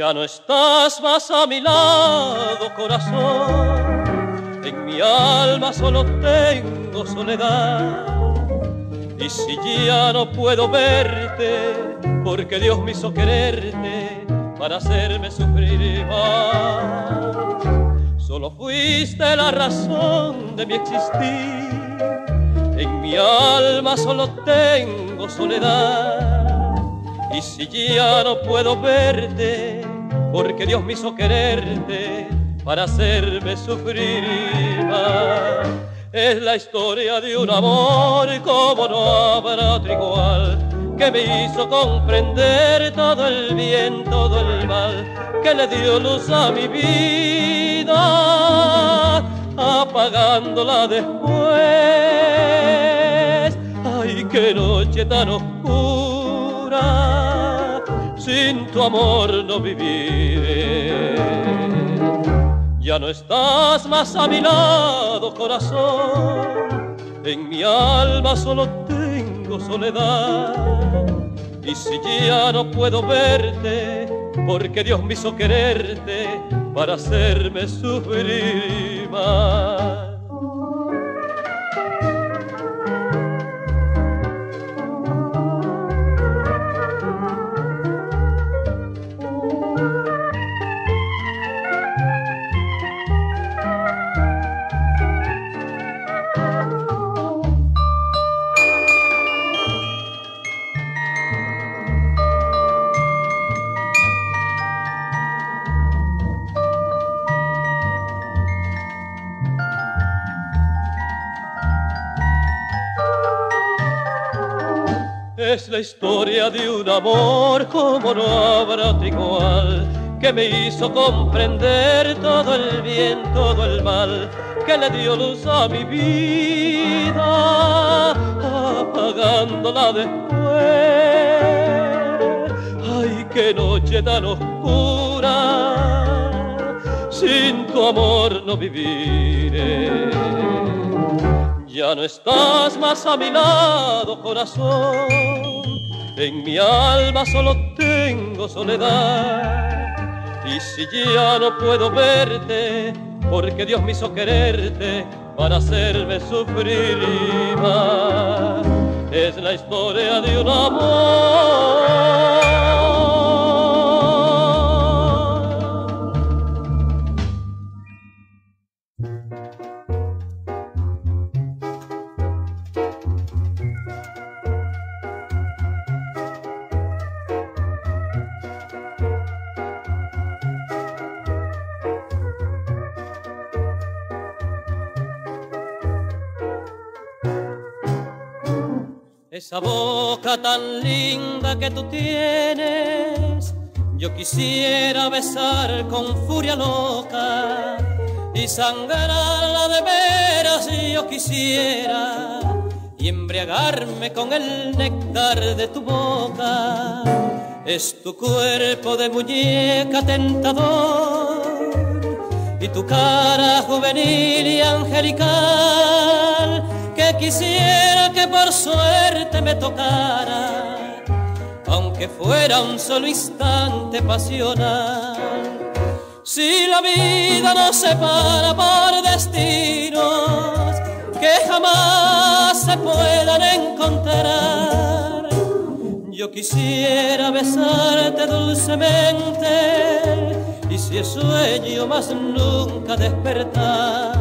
Ya no estás más a mi lado, corazón. En mi alma solo tengo soledad. Y si ya no puedo verte, porque Dios me hizo quererte para hacerme sufrir más. Solo fuiste la razón de mi existir. En mi alma solo tengo soledad. Y si ya no puedo verte, porque Dios me hizo quererte para hacerme sufrir más. Es la historia de un amor como no habrá otro igual, que me hizo comprender todo el bien, todo el mal, que le dio luz a mi vida, apagándola después. Ay, qué noche tan oscura, sin tu amor no viviré. Ya no estás más a mi lado, corazón. En mi alma solo tengo soledad. Y si ya no puedo verte, porque Dios me hizo quererte para hacerme sufrir más. Es la historia de un amor como no habrá otro igual, que me hizo comprender todo el bien, todo el mal, que le dio luz a mi vida, apagándola después. Ay, qué noche tan oscura, sin tu amor no viviré. Ya no estás más a mi lado, corazón. En mi alma solo tengo soledad. Y si ya no puedo verte, porque Dios me hizo quererte para hacerme sufrir más. Es la historia de un amor. Esa boca tan linda que tú tienes, yo quisiera besar con furia loca y sangrarla de veras, yo quisiera, y embriagarme con el néctar de tu boca. Es tu cuerpo de muñeca tentador y tu cara juvenil y angelical, que quisiera que por suerte me tocara, aunque fuera un solo instante pasional. Si la vida nos separa por destinos que jamás se puedan encontrar, yo quisiera besarte dulcemente y si es sueño más nunca despertar.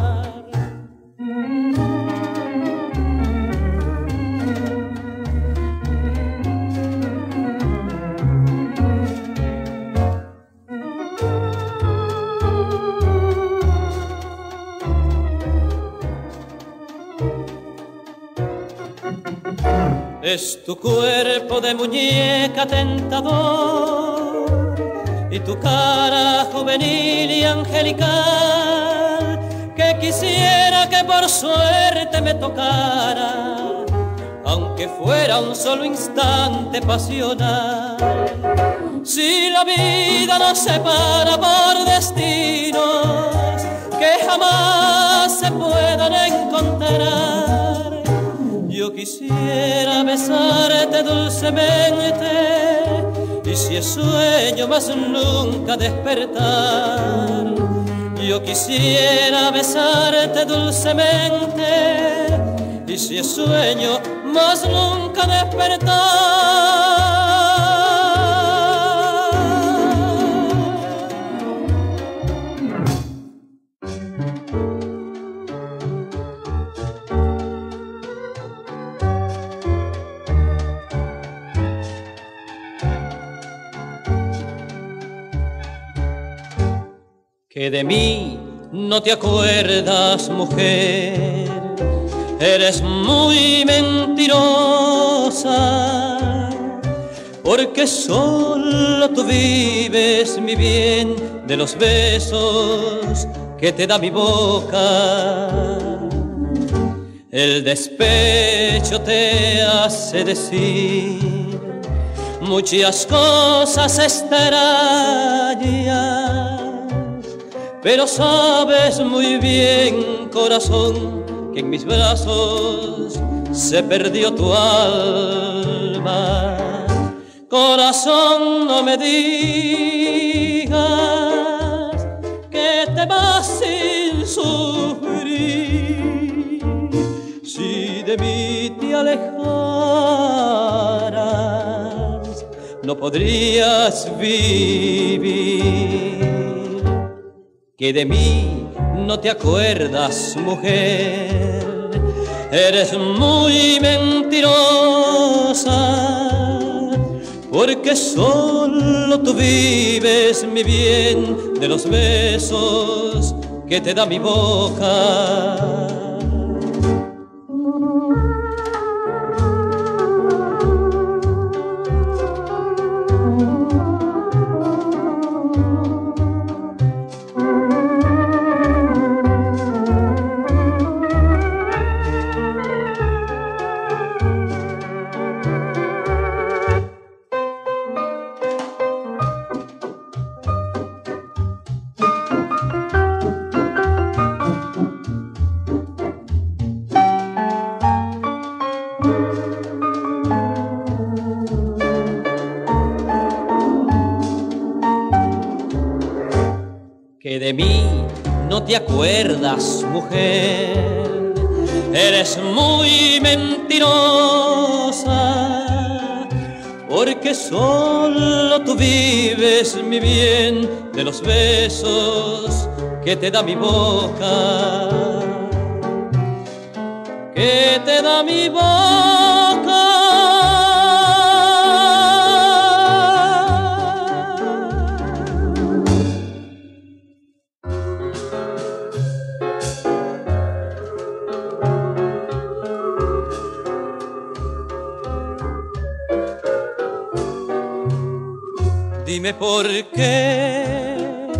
Es tu cuerpo de muñeca tentador y tu cara juvenil y angelical, que quisiera que por suerte me tocara, aunque fuera un solo instante pasional. Si la vida nos separa por destinos que jamás se puedan encontrar, yo quisiera besarte dulcemente y si si es sueño más nunca despertar. Yo quisiera besarte dulcemente, y si es sueño más nunca despertar. Que de mí no te acuerdas, mujer, eres muy mentirosa, porque solo tú vives, mi bien, de los besos que te da mi boca. El despecho te hace decir muchas cosas extrañas, pero sabes muy bien, corazón, que en mis brazos se perdió tu alma. Corazón, no me digas que te vas sin sufrir. Si de mí te alejaras, no podrías vivir. Que de mí no te acuerdas, mujer, eres muy mentirosa, porque solo tú vives, mi bien, de los besos que te da mi boca. Que de mí no te acuerdas, mujer, eres muy mentirosa, porque solo tú vives, mi bien, de los besos que te da mi boca, que te da mi boca. Dime por qué,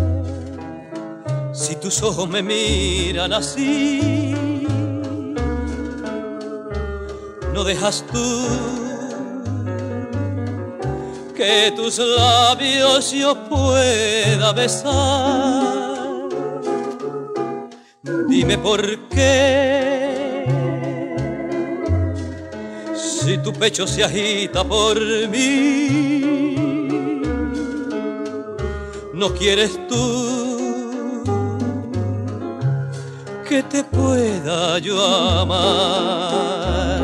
si tus ojos me miran así, no dejas tú que tus labios yo pueda besar. Dime por qué, si tu pecho se agita por mí, no quieres tú que te pueda yo amar.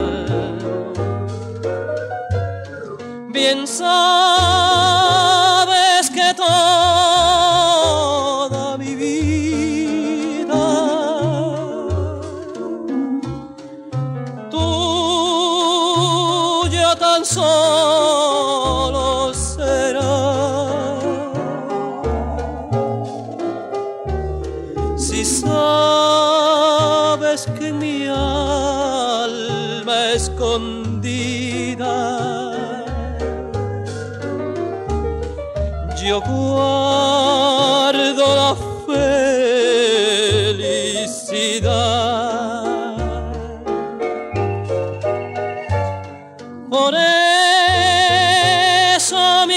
Bien sabes que toda mi vida tuya tan solo será. Si sabes que en mi alma escondida yo guardo la felicidad, por eso mi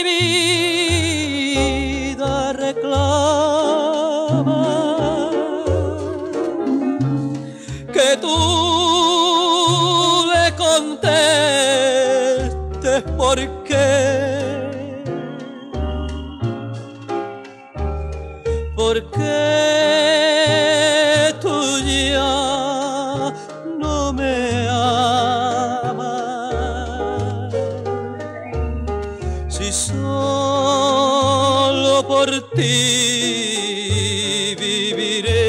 vida reclama que tú le contestes por qué ¿por qué tú ya no me amas? Si solo por ti viviré.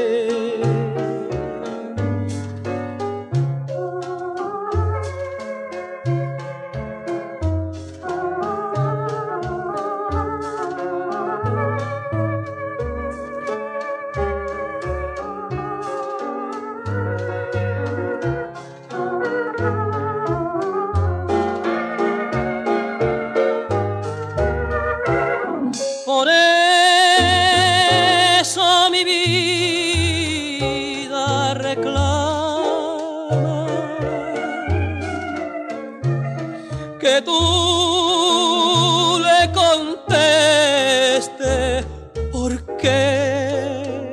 Por eso mi vida reclama que tú le contestes por qué.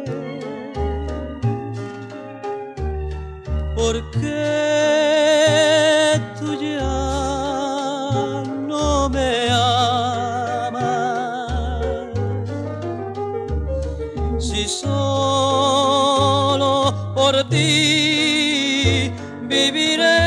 ¿Por qué tú ya no me amas? Si solo por ti viviré.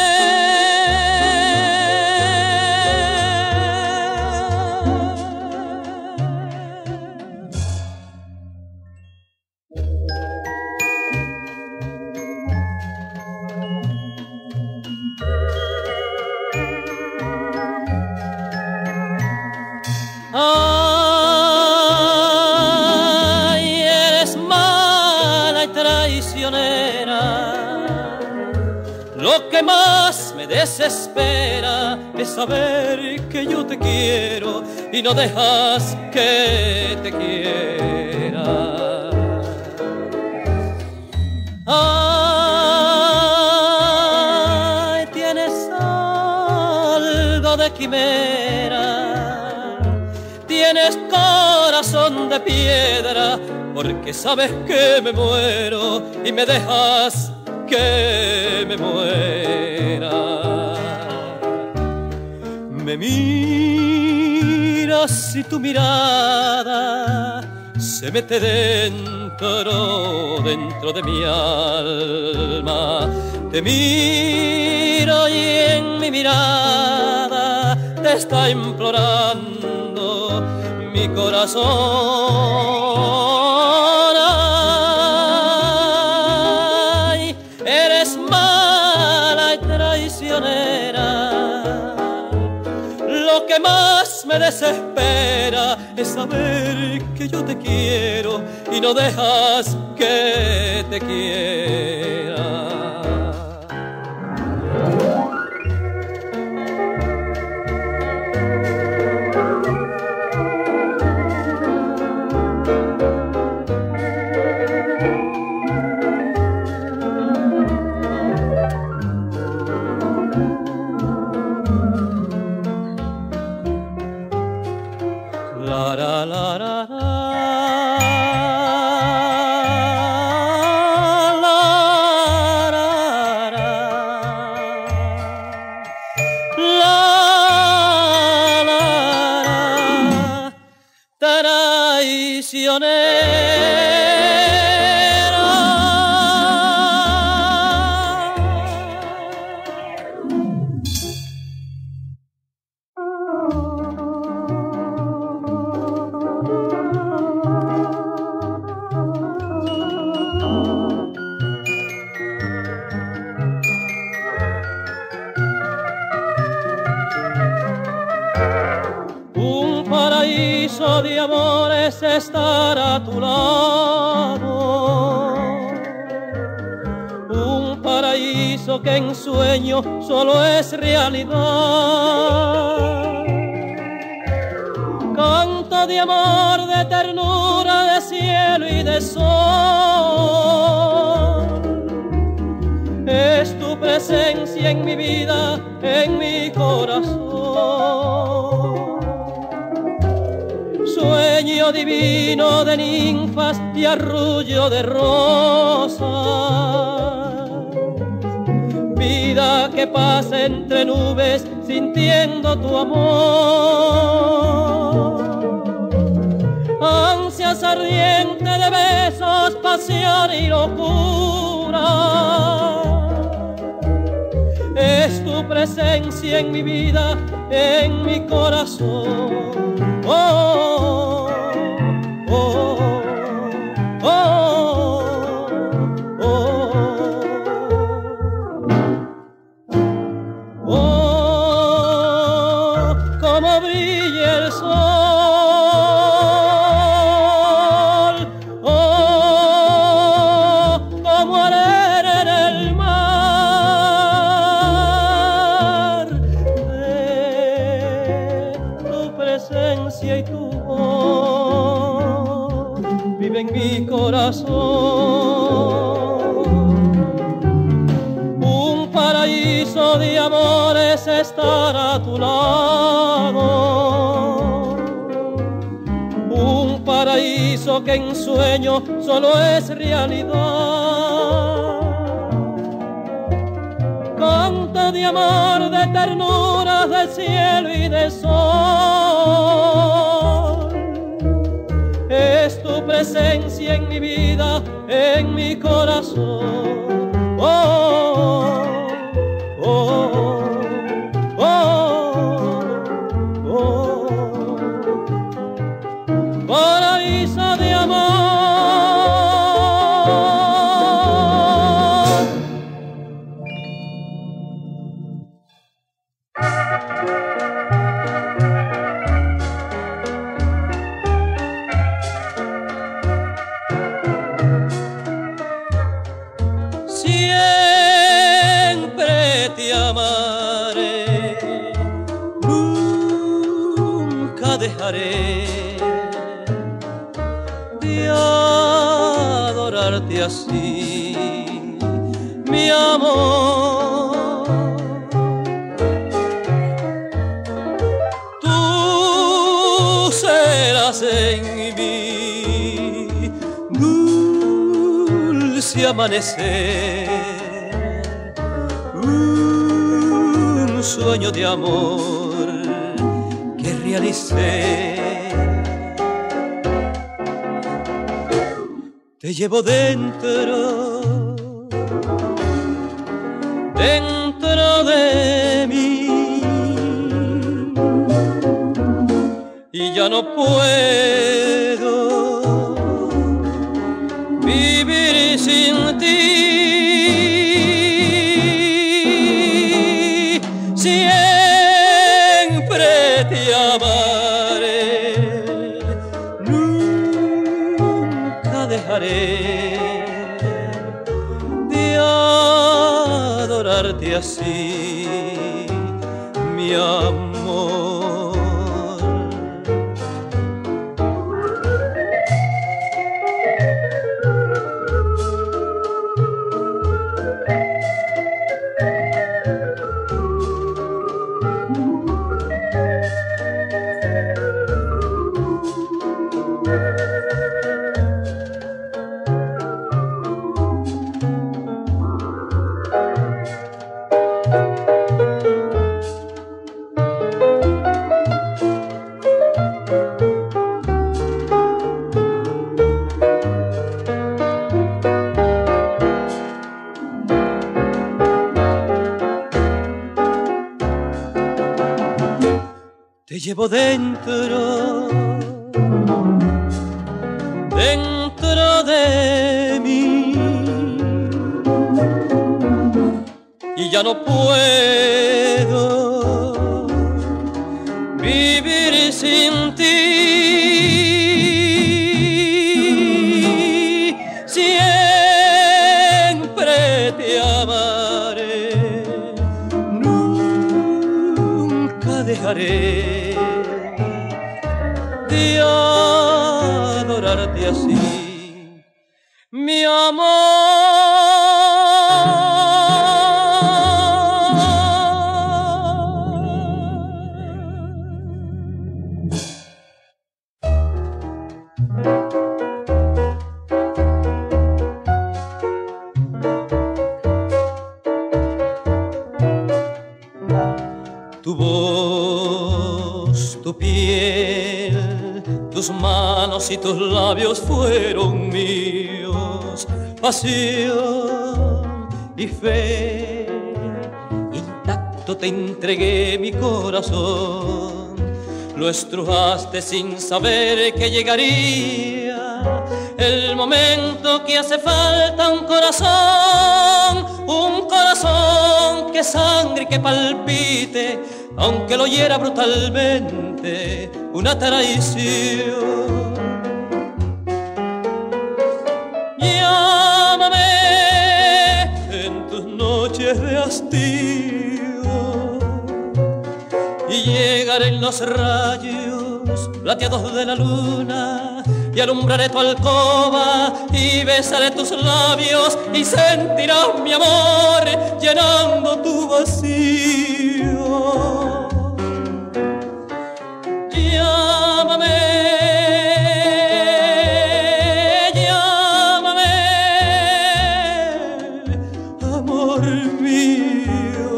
Ay, eres mala y traicionera. Lo que más me desespera es saber que yo te quiero y no dejas que te quiera. Ay, tienes algo de quimera. Tienes corazón de piedra, porque sabes que me muero y me dejas que me muera. Me miras y tu mirada se mete dentro de mi alma. Te miro y en mi mirada te está implorando mi corazón. Ay, eres mala y traicionera. Lo que más me desespera es saber que yo te quiero y no dejas que te quiera. La la la la la. Un paraíso de amores estar a tu lado, un paraíso que en sueño solo es realidad. Canto de amor, de ternura, de cielo y de sol. Es tu presencia en mi vida, en mi corazón. Sueño divino de ninfas y arrullo de rosas. Vida que pasa entre nubes sintiendo tu amor. ansias ardiente de besos, pasión y locura. Es tu presencia en mi vida, en mi corazón. Oh, oh, oh, oh, oh, oh, como brilla el sol. Y tu voz vive en mi corazón. Un paraíso de amores estar a tu lado, un paraíso que en sueño solo es realidad. Canto de amor, de ternura, de cielo y de sol. Es tu presencia en mi vida, en mi corazón. Oh, oh, oh, oh, oh. Paraíso de amor. Siempre te amaré, nunca dejaré de adorarte así, mi amor. Tú serás en mí dulce amanecer, un sueño de amor que realicé. Te llevo dentro, dentro de mí, y ya no puedo vivir sin ti. Siempre te amaré, nunca dejaré de adorarte así, mi amor. Te llevo dentro, dentro de mí, y ya no puedo vivir sin ti. Siempre te amaré, nunca dejaré de adorarte así, mi amor. Tu voz, tu piel, tus manos si tus labios fueron míos, pasión y fe. Intacto te entregué mi corazón, lo estrujaste sin saber que llegaría el momento que hace falta un corazón que sangre y que palpite, aunque lo hiera brutalmente una traición. Llámame en tus noches de hastío y llegaré en los rayos plateados de la luna y alumbraré tu alcoba y besaré tus labios y sentirás mi amor llenando tu vacío. Llámame, llámame, amor mío.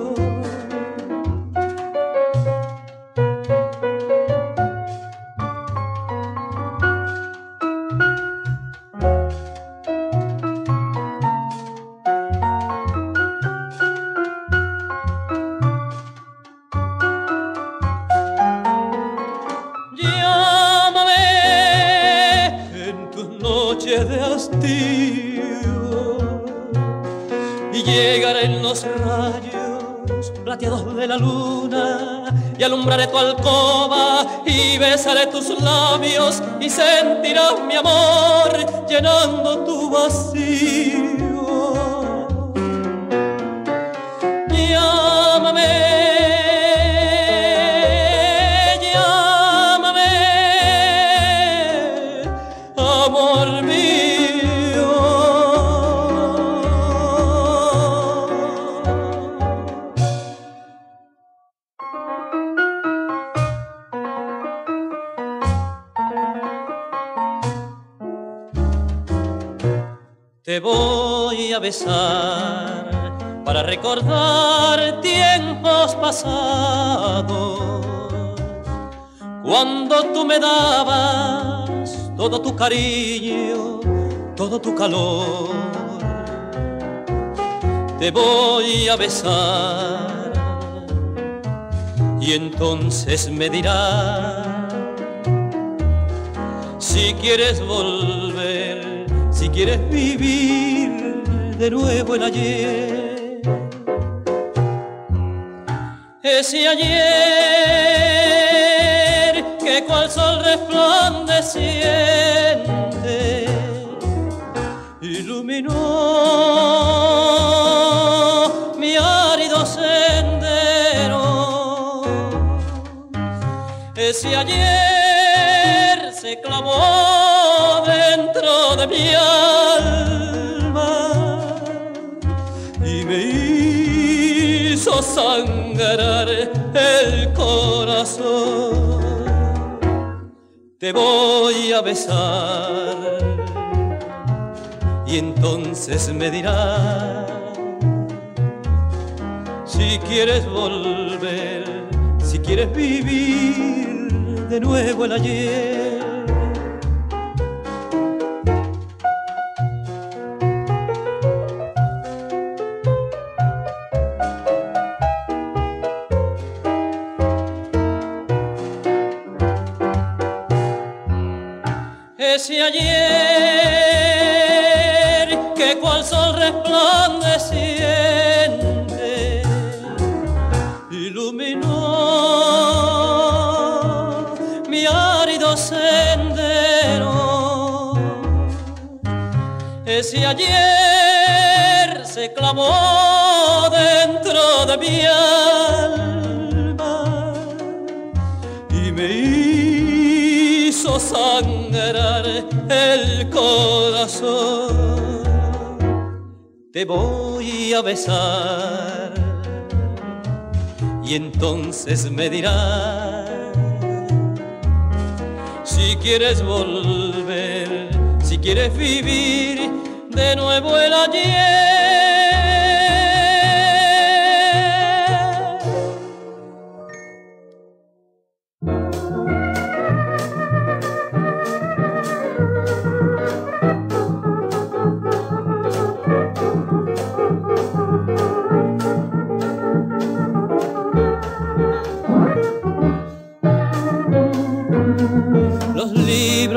De hastío y llegaré en los rayos plateados de la luna y alumbraré tu alcoba y besaré tus labios y sentirás mi amor llenando tu vacío. Llámame, amor mío. Te voy a besar para recordar tiempos pasados, cuando tú me dabas todo tu cariño, todo tu calor. Te voy a besar y entonces me dirás si quieres volver, si quieres vivir de nuevo el ayer. Ese ayer que cual sol resplandeciente iluminó mi árido sendero. Ese ayer se clavó dentro de mi alma y me hizo sangrar el corazón. Te voy a besar y entonces me dirás si quieres volver, si quieres vivir de nuevo el ayer. Ese ayer que cual sol resplandeciente iluminó mi árido sendero. Ese ayer se clavó dentro de mi alma y me hizo sangrar el corazón. Te voy a besar y entonces me dirás si quieres volver, si quieres vivir de nuevo el ayer.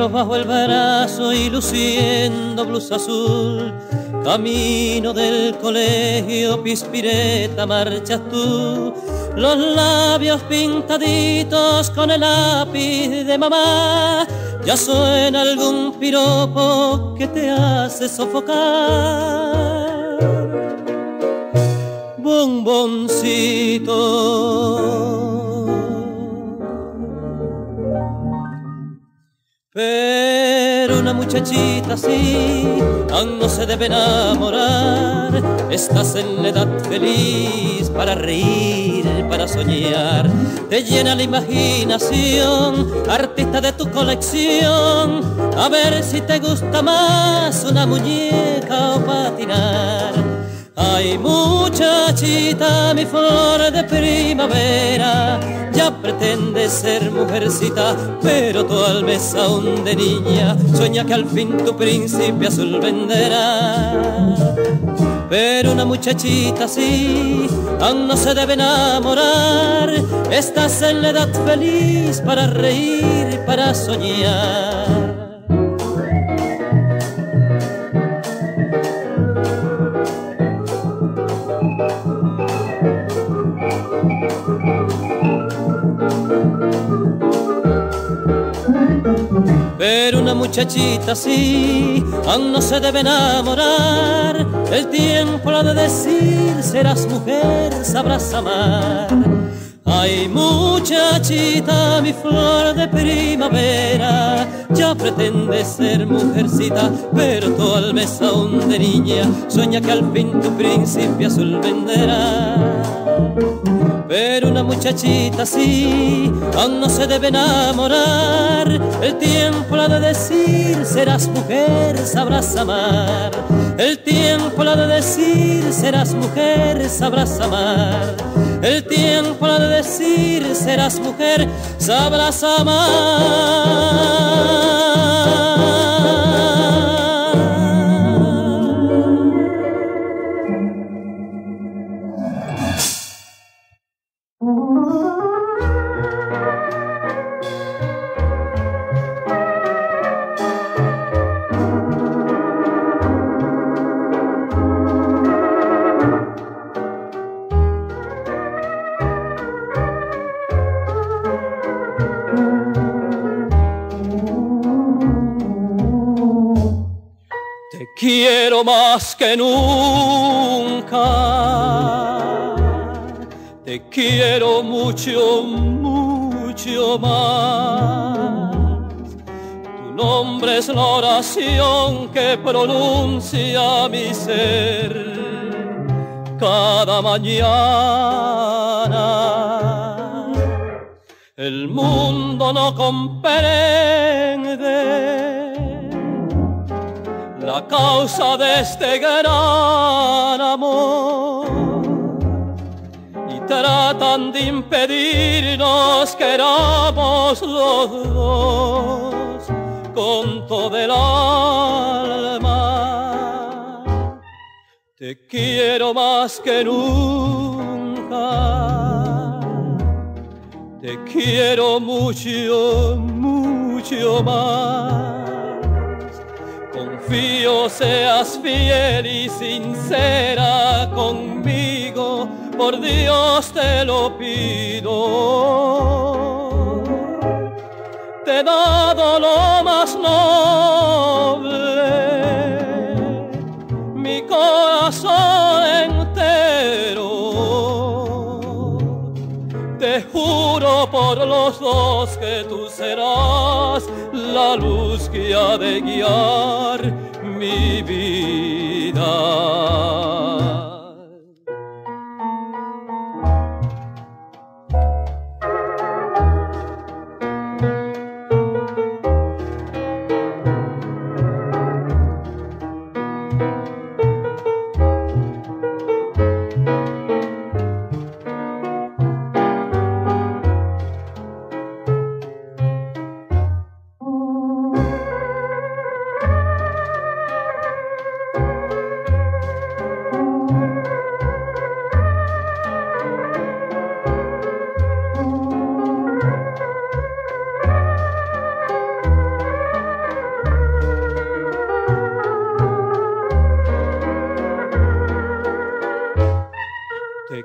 bajo el brazo y luciendo blusa azul, camino del colegio, pispireta, marchas tú. Los labios pintaditos con el lápiz de mamá, ya suena algún piropo que te hace sofocar. Bomboncito, pero una muchachita así aún no se debe enamorar. Estás en la edad feliz para reír, para soñar. Te llena la imaginación, artista de tu colección. A ver si te gusta más una muñeca o patinar. Ay, muchachita, mi flor de primavera, ya pretendes ser mujercita, pero tu alma es aún de niña. Sueña que al fin tu príncipe azul venderá. Pero una muchachita así aún no se debe enamorar. Estás en la edad feliz para reír, para soñar. Pero una muchachita así aún no se debe enamorar. El tiempo lo ha de decir, serás mujer, sabrás amar. Ay, muchachita, mi flor de primavera, ya pretendes ser mujercita, pero tu alma es aún de niña. Sueña que al fin tu príncipe azul venderá. Pero una muchachita así aún no se debe enamorar. El tiempo la ha de decir, serás mujer, sabrás amar. El tiempo la ha de decir, serás mujer, sabrás amar. El tiempo la ha de decir, serás mujer, sabrás amar. Quiero más que nunca, te quiero mucho, mucho más. Tu nombre es la oración que pronuncia mi ser cada mañana. El mundo no comprende la causa de este gran amor y tratan de impedirnos que éramos los dos con todo el alma. Te quiero más que nunca, te quiero mucho, mucho más. Confío seas fiel y sincera conmigo, por Dios te lo pido. Te he dado lo más noble, mi corazón entero. Te juro por los dos que tú serás la luz que ha de guiar mi vida.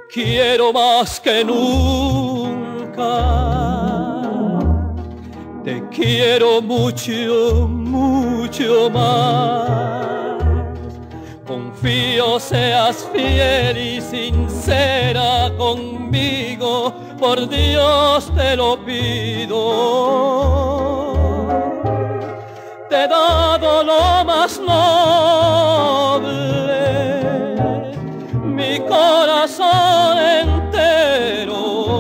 quiero más que nunca. Te quiero mucho, mucho más. Confío seas fiel y sincera conmigo, por Dios te lo pido. Te he dado lo más noble, mi corazón entero.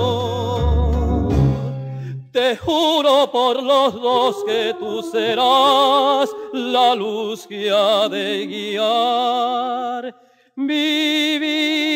Te juro por los dos que tú serás la luz que ha de guiar mi vida.